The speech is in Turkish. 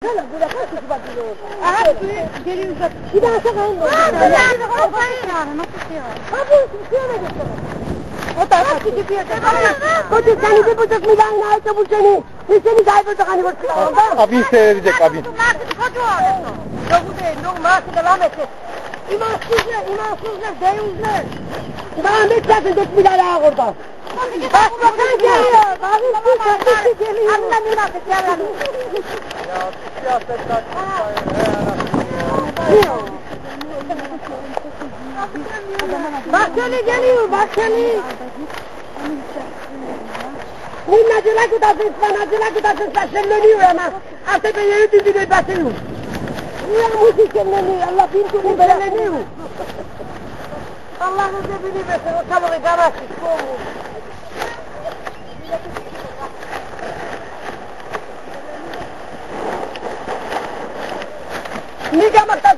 Hala burada kaç kişi bakıyor? Aha geliyor uzak. Bir daha sakın. Nasıl şey var? Abi söylemedim sana. O da kaç kişi bir yerde. Koçum seni bir buçuk milyonun ayısı bu seni. Biz seni kaybettik hani bu silahında. Abin seyredecek abin. Yok bu değil. Yok maaşı devam etsin. İmansızlar, deyuzlar. Bana ne çatın 4 milyar ağa kurdu. Başbakan geliyor. Babisi geliyor. Anlamın artık yalanı. Ya siyasetler Bahçeli geliyor, Bahçeli. Minnacılar kudasın, ispanacılar kudasın, saçlarlanıyor ama. Artık ben yeni düzgün basıyor. Niye müzik yenileniyor, Allah bin türlü beğenleniyor. Allah'ınızı bilirmesin, o tabağı kararsız, soğuk. Niye